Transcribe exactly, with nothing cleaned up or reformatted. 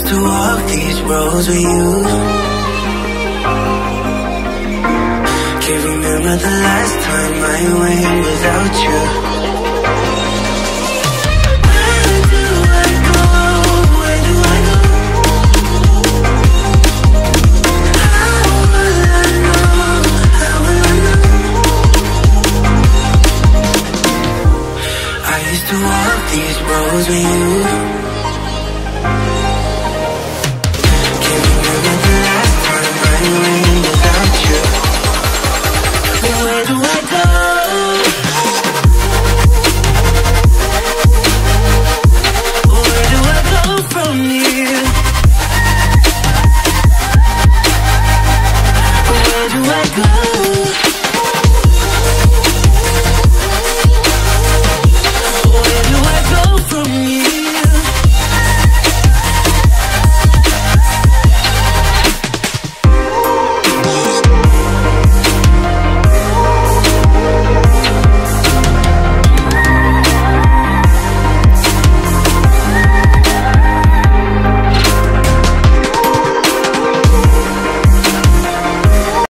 to walk these roads with you. Can't remember the last time I went without you. Where do I go? Where do I go? How will I know? How will I know? I used to walk these roads with you. Can't remember the last time I went without you. Where do I go? Where do I go from here? Where do I go?